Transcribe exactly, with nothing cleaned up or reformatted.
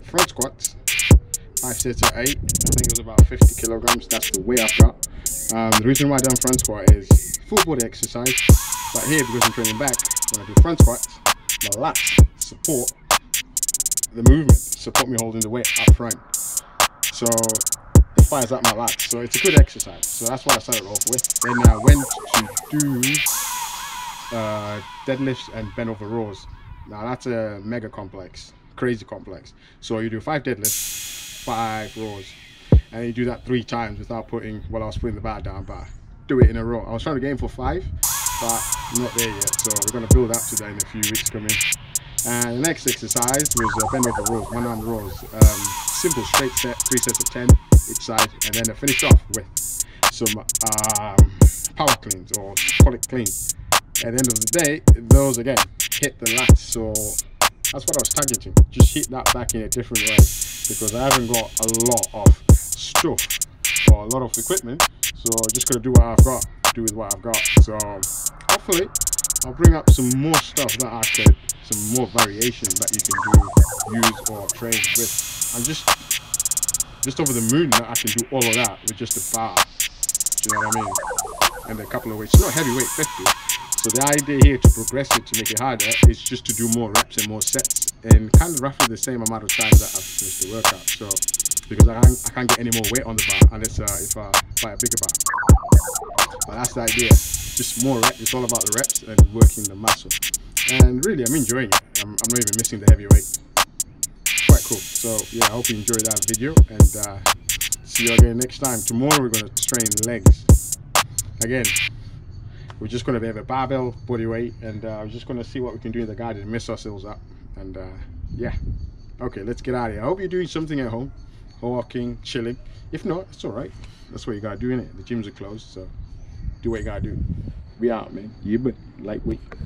front squats, five sets of eight. I think it was about fifty kilograms. That's the weight I've got. Um, the reason why I done front squat is full body exercise, but here, because I'm training back, when I do front squats, my lats support the movement, support me holding the weight up front. So it fires up my lats. So it's a good exercise. So that's what I started off with. Then I went to do uh, deadlifts and bent over rows. Now that's a mega complex, crazy complex. So you do five deadlifts, five rows, and you do that three times without putting, well, I was putting the bar down, but do it in a row. I was trying to get in for five, but I'm not there yet. So we're going to build up to that in a few weeks coming. And the next exercise was uh, bend over rows, one arm rows. Um, simple straight set, three sets of ten each side, and then I finished off with some um, power cleans, or call it clean. At the end of the day, those again hit the lats. So that's what I was targeting. Just hit that back in a different way, because I haven't got a lot of stuff or a lot of equipment. So just gotta do what I've got, do with what I've got. So hopefully I'll bring up some more stuff that I could, some more variation that you can do, use or train with. I'm just just over the moon that I can do all of that with just a bar. Do you know what I mean? And a couple of weights. It's not heavyweight, fifty. So the idea here to progress it, to make it harder, is just to do more reps and more sets, and kind of roughly the same amount of time that I've finished the workout. So because I can't, I can't get any more weight on the bar unless uh, if I buy a bigger bar. But that's the idea. Just more reps. It's all about the reps and working the muscle. And really, I'm enjoying it. I'm, I'm not even missing the heavy weight. Quite cool. So yeah, I hope you enjoyed that video, and uh, see you again next time. Tomorrow we're going to train legs. Again, we're just going to have a barbell body weight, and uh, we're just going to see what we can do in the garden and mess ourselves up. And uh, yeah, okay, let's get out of here. I hope you're doing something at home, walking, chilling. If not, it's all right. That's what you got to do, innit? The gyms are closed, so do what you got to do. We out, man. You but lightweight.